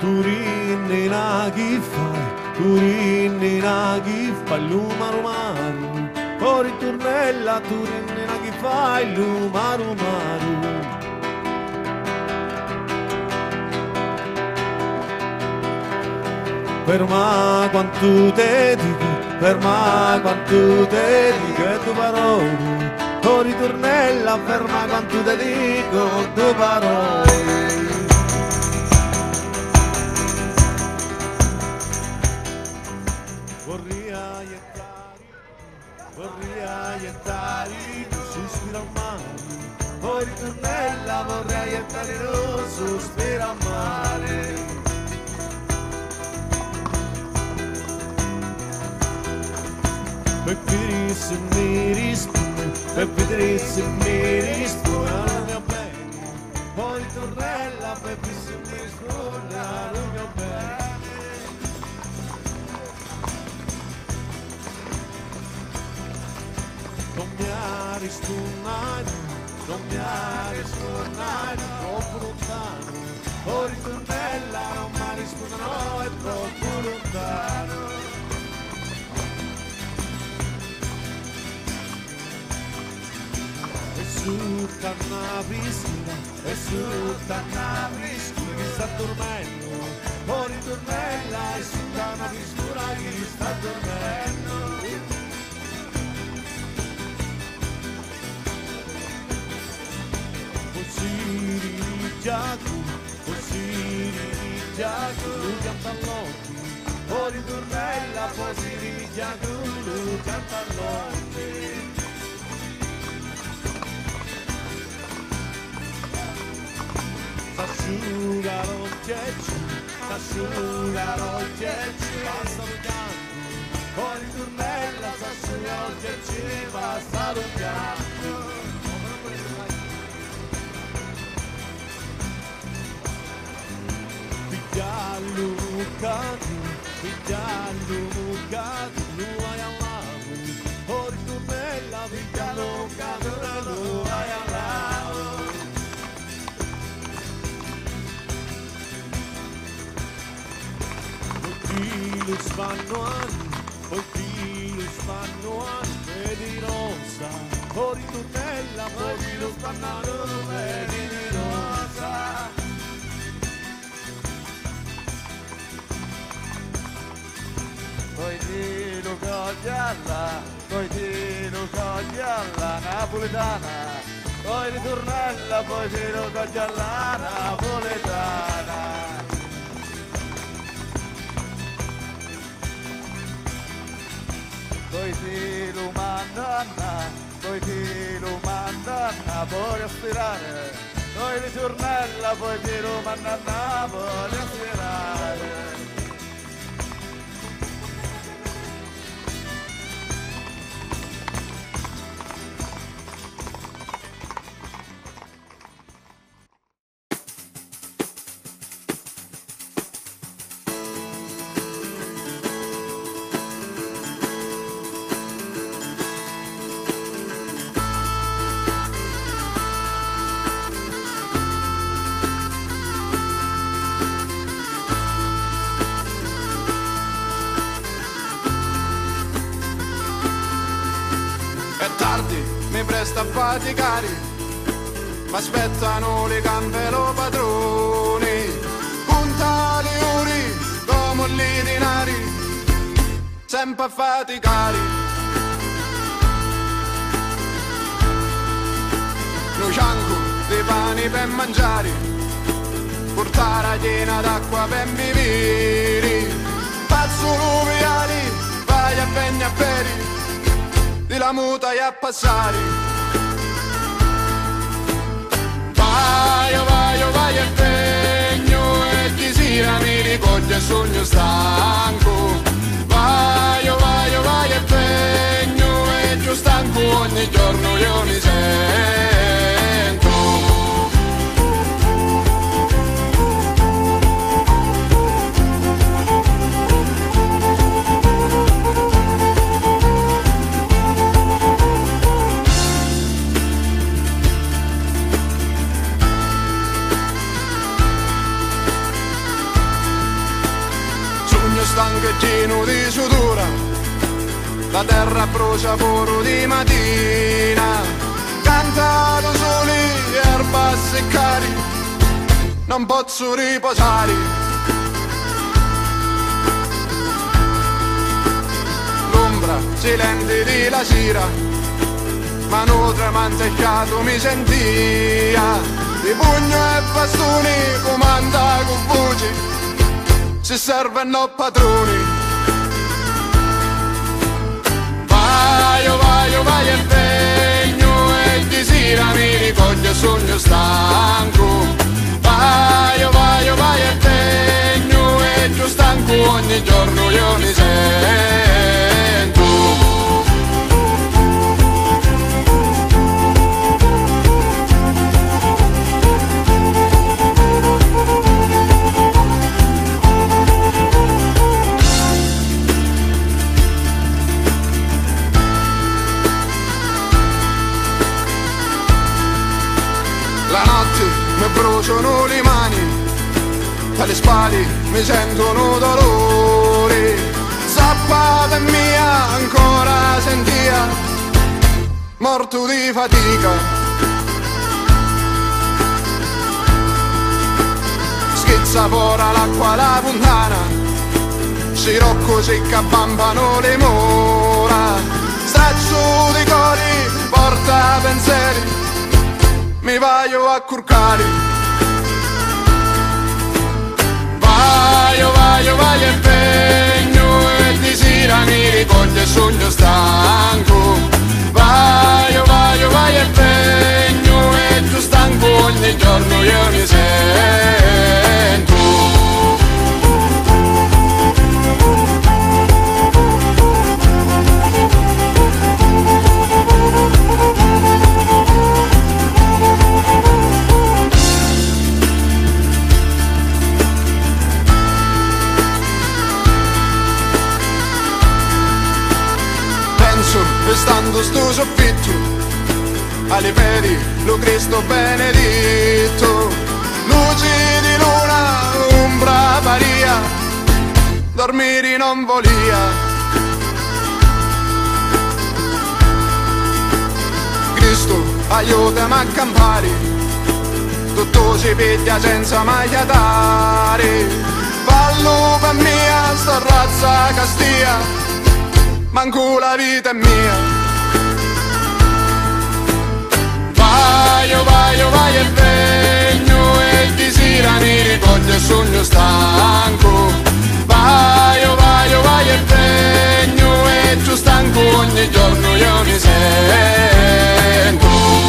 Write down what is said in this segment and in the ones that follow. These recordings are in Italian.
Turinnina chi fai, Turinnina chi fai, l'umaru maru, o ritornella, Turinnina chi fai, l'umaru maru. Ferma quanto te dico, ferma quanto te dico, e tu parole, o ritornella, ferma quanto te dico, tu parole. Vorrei aiutare, sospira a mare, o ritornella, vorrei aiutare, sospira a mare. Per vedere se mi risponde, per vedere se mi risponde al mio bene, o ritornella, per vedere se mi risponde al mio bene. Non mi ha risponato, non mi ha risponato, troppo lontano, o ritornella, non mi ha risponato, è troppo lontano. E su una piscina, e su una piscina che sta dormendo, o ritornella, e su una piscina che sta dormendo. Giacu, lui canta all'occhio, o ritornella, poi si rigiacu, lui canta all'occhio. S'asciuga l'occhiaccio, s'asciuga l'occhiaccio, basta lo pianto, o ritornella, s'asciuga l'occhiaccio, basta lo pianto. Piglialo muccato, lo vai all'amo, o ritornella, piglialo muccato, lo vai all'amo. Poi filo sfanno anni, poi filo sfanno anni, e di rosa, o ritornella, poi filo sfanno anni, e di rosa. Poi ti lo coglialla, poi ti lo coglialla napoletana, poi ritornella, poi ti lo coglialla napoletana. Poi ti lo mandanna, poi ti lo mandanna, poi a stirare, poi ritornella, poi ti lo mandanna, poi a stirare. Mi presta a faticare, mi aspettano le gambe lo padroni, punta le ore come gli denari, sempre a faticare. Lo cianco dei pani per mangiare, portare la piena d'acqua per bere, pazzo viali, vai a begna a bere, di la muta e a passare. Vai e pegno e chi sera mi ricoglie sogno stanco. Vai e pegno e più stanco ogni giorno io mi sento. stanchettino di sutura, la terra brucia pure di mattina, cantato soli erba seccari, non posso riposare. L'ombra silente di la sera, ma non tremantecchiato mi sentia, di pugno e bastoni comanda con voce, si servono padroni. Vai e vengo e di sera mi ricordo sogno stanco. Vai e vengo e giù stanco ogni giorno io mi sento. La notte mi bruciano le mani, dalle spalle mi sentono dolori, zappata mia ancora sentia, morto di fatica. Schizza fuori l'acqua la fontana, scirocco secca bambano le mura, straccio di cori porta pensieri, mi vaio a curcare. Vai e vengo e di sera mi ricordo il sogno stanco. Vai e vengo e giù stanco ogni giorno io mi sento. Stando sto soffitto, alle piedi lo Cristo benedetto, luci di luna, ombra varia, dormire non volia. Cristo aiutami a campare, tutto si piglia senza mai dare, fallo per mia sta razza castia, manco la vita è mia. Vai e vengo e di sera mi ricordo il sogno stanco. Vai e vengo e giù stanco ogni giorno io mi sento.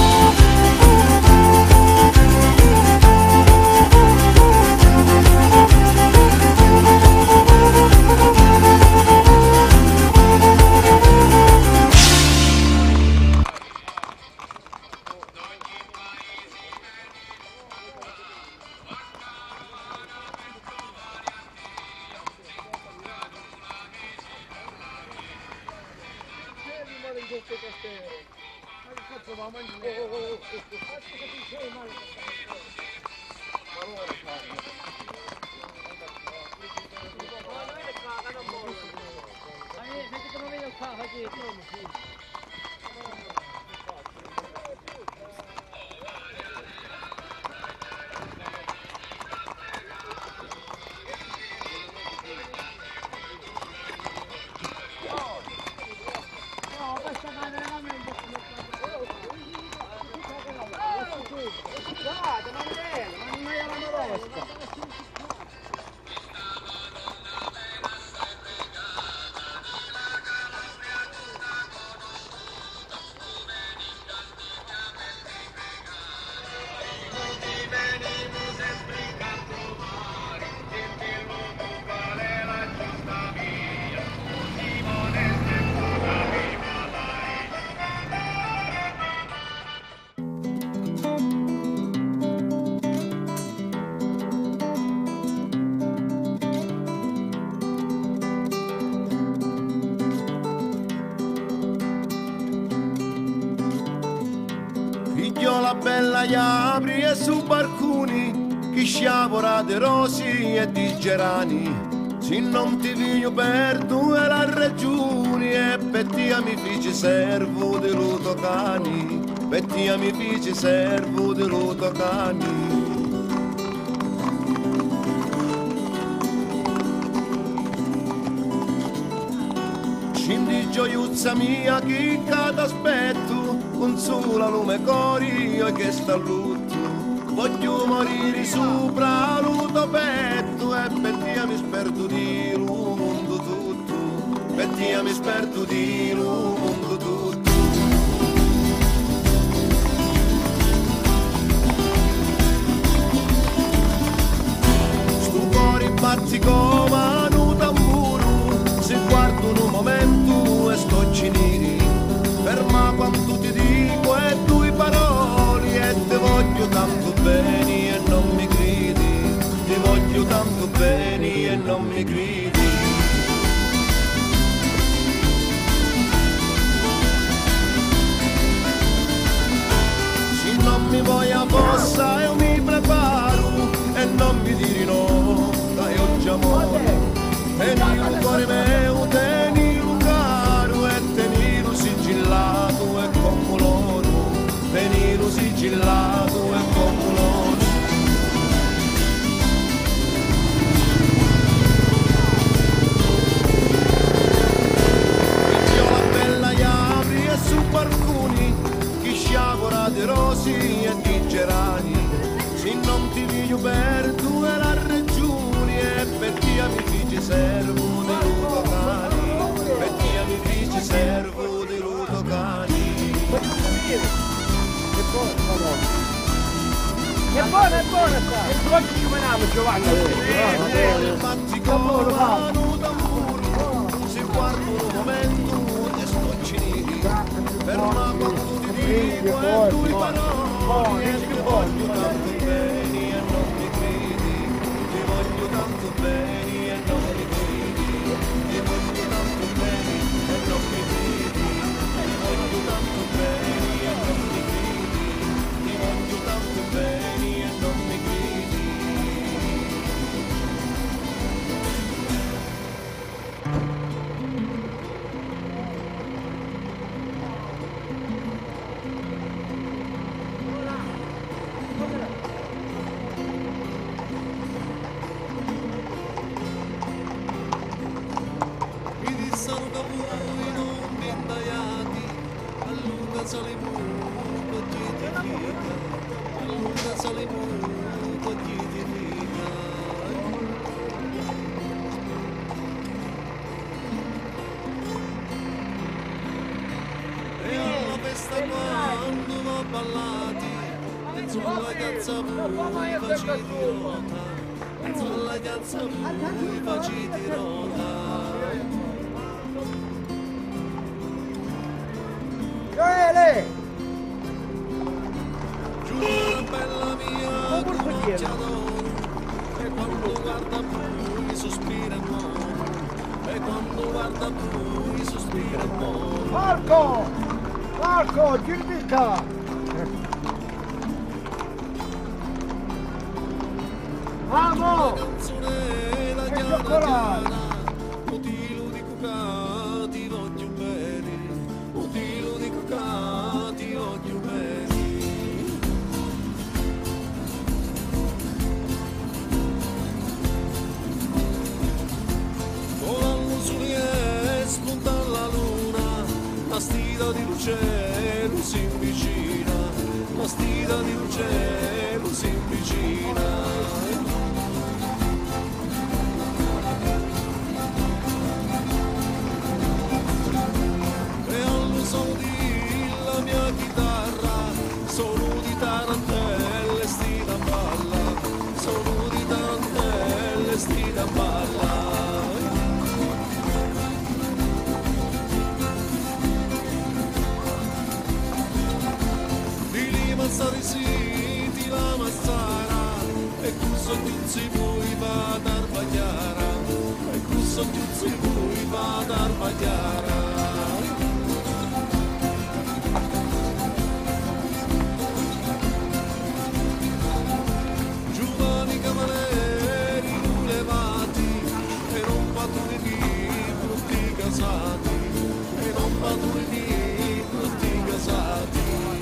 La bella gli apri e su barcuni chi sciavora de rosi e di gerani Se non ti piglio per due la ragioni e per te mi feci servo di luto cani, per te mi feci servo di luto cani. Scindi gioiuzza mia che cada aspetto, consola lume cori e che sta a lutto. Voglio morire sopra l'uto petto e per te mi sperdo di lo mondo tutto, per te mi sperdo di lo mondo tutto. Sto cuore batti come un tamburo, se guardo un momento e sto neri, ferma quando ti dico e due parole e te voglio tanto bene e non mi credi, ti voglio tanto bene e non mi credi. Se non mi vuoi a fossa io mi preparo e non mi dire no, dai oggi amore, tieni il cuore mio, tieni il caro e tenilo sigillato e come l'oro, tenilo sigillato e come l'oro. Io la bella gli apri e su balconi chi sciagura di rosi e di gerani, se non ti piglio per due la ragioni e per te mi feci servo di luto cani, per te mi feci servo di luto cani. È buona qua! E poi ci meniamo Giovanni! Batti come un tamburo, se guardo un momento e sto ciniti, ferma quando ti dico e due parole e ti voglio tanto bene e non mi credi, ti voglio tanto bene e non mi credi, ti voglio tanto bene e non mi credi, ti voglio tanto bene e non mi credi, ti voglio tanto bene e non mi credi. Mi dissero che voi non mi indaiati, allunga salimu con chi ti figa, allunga salimu con chi ti figa. E alla festa quando va ballati, sulla piazza voi faciti rota, sulla piazza voi faciti rota. Joele! Giura bella mia, come ti adoro, e quando guarda lui sospira e muore, e quando guarda lui sospira e muore. Marco! Marco, girbica! La Vamo! canzone da Che chiara cioccolato! chiara, utilo di cucà, ti voglio bene, utilo di cucà, ti voglio bene. Volando sulle spunta la luna, la stida di un cielo si avvicina, la stida di un cielo si avvicina. E allo suono della mia chitarra, sono di tarantelle stida balla, sono di tarantelle stida balla. Di lì mazzari siti la mazzara, e questo giuzzi voi va ad arbagliara, e questo giuzzi voi va ad arbagliara. Giovani cavalieri levati, e non sposati e non padrini tutti casati.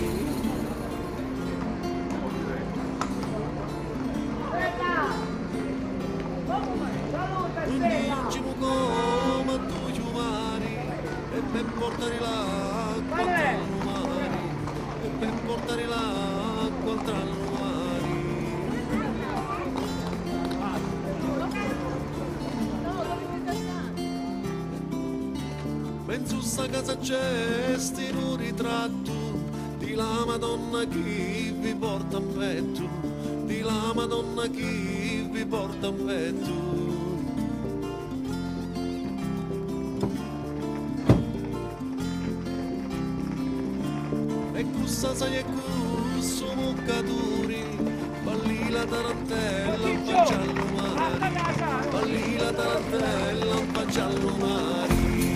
Quindi ci come tu ci umani e per portare l'acqua tra l'umani e per portare l'acqua tra l'umani. Penso sta casa c'è un ritratto di la Madonna che vi porta in petto, di la Madonna che vi porta in petto. E cussa sai e cusso muccaturi, balli la tarantella, un facciallo mare, balli la tarantella, un facciallo mare.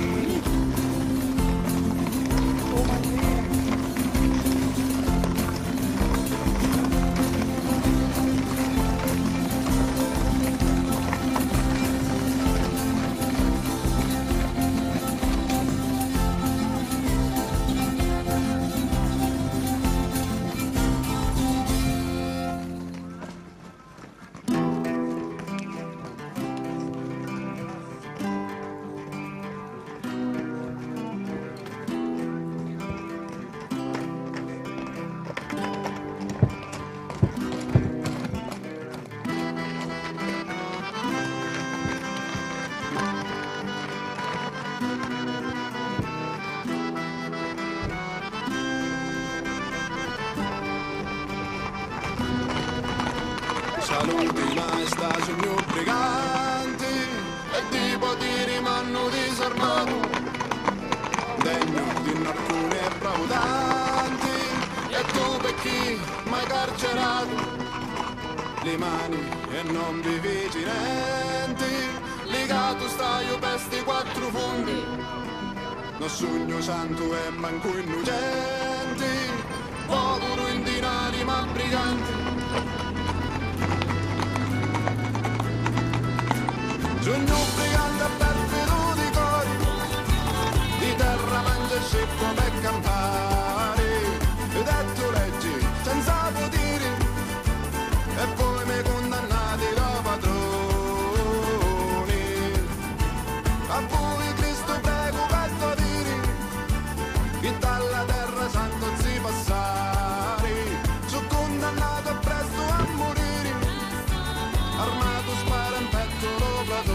Saluti maestà signor briganti e di poteri m'hanno disarmato, degno di alcuni e braudanti, e tu per chi m'hai carcerato, le mani e non vi vigilenti, legato stai per sti quattro fondi, non sogno santo e manco innocenti, povero in dinari ma briganti. Sogno brigante a perfido di cori, di terra mangia il scippo per campare, e detto leggi senza poteri, e poi mi condannati da padroni. A voi Cristo prego per dire, che dalla terra santo si passare, sono condannato presto a morire, armato spara in petto lo platone.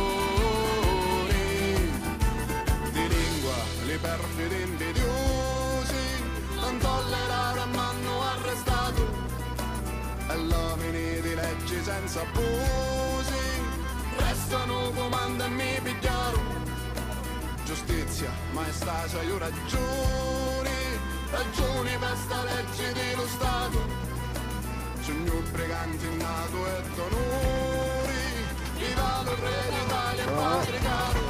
Perfidi invidiosi, non tollerare m'hanno arrestato, e l'uomini di leggi senza abusi, restano comando e mi pigliaro. Giustizia, maestà, c'hai ragioni, ragioni per sta legge dello Stato. Signor briganti nato e d'onori, viva il re d'Italia e padre caro.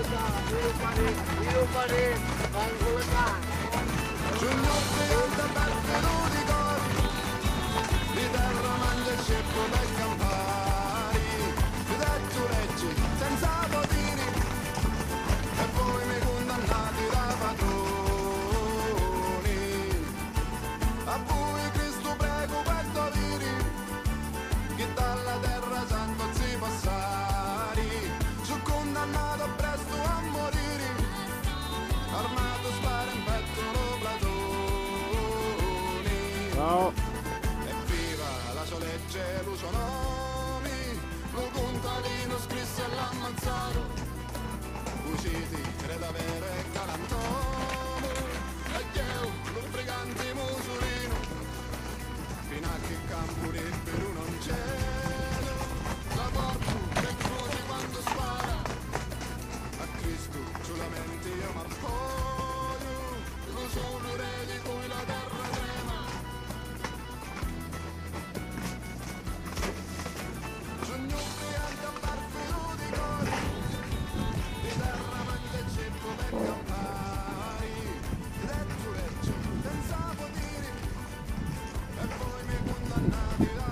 Signor brigante perfido di cori, di terra mangia il scippo per campari, di detto leggi senza poteri, e poi mi condannati da padroni. A voi Cristo prego per doveri, che dalla terra santo si passari, sono condannato presto a morire, armato spara in petto lo platoni. Ciao. Evviva la sua legge e lo suo nome, lo contadino scrisse e l'ha ammazzato, usciti crede avere galantomo, e io lo brigante Musolino, fino a che campo libero non c'era, la porta che croce quando spara, a Cristo solamente io m'appoggio, lo sono re di cui la terra trema. Sogno brigante a perfido di cori, di terra mangia il ceppo per campari, letto legge senza poteri, e poi mi condannati da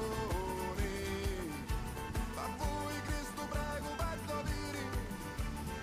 padroni. A voi Cristo prego per doveri,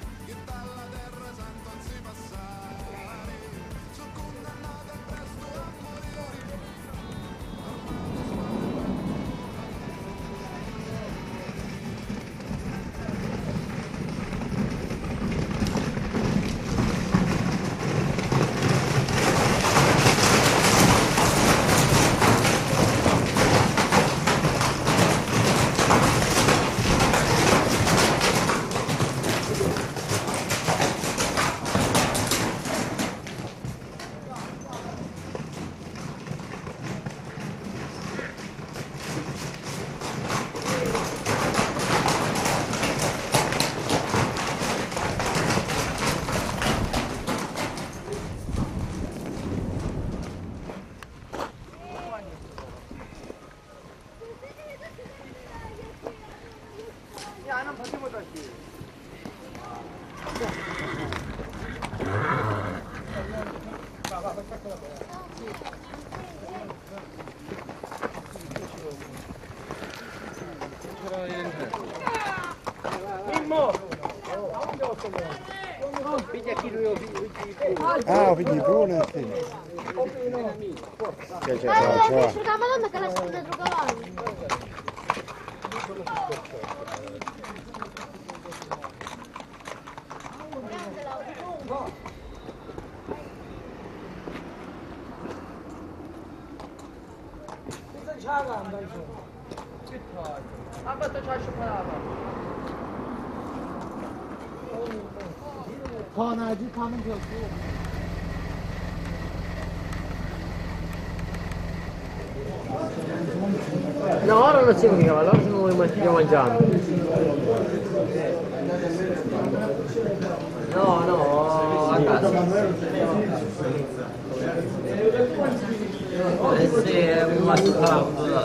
Ah, figli buone, sì. Che c'è? La Madonna che la sta dentro cavallo. No, ora non siamo di cavallo, ora stiamo mangiando. No, a casa. Sì, è rimasto caldo.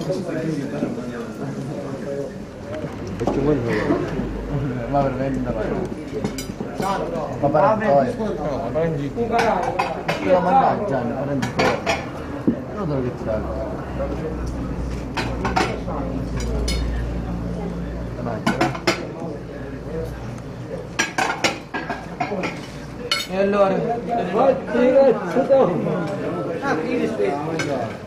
Ma per vendere. Ma prendi la mannaggia, prendi fuori. Non te lo che c'è. E allora? Ah, qui spesso.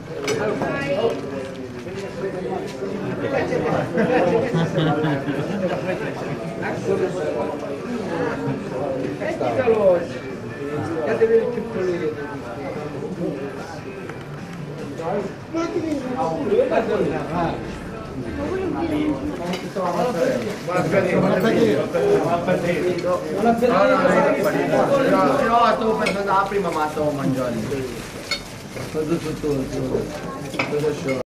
No, stavo pensando prima, ma stavo mangiando. Tutto.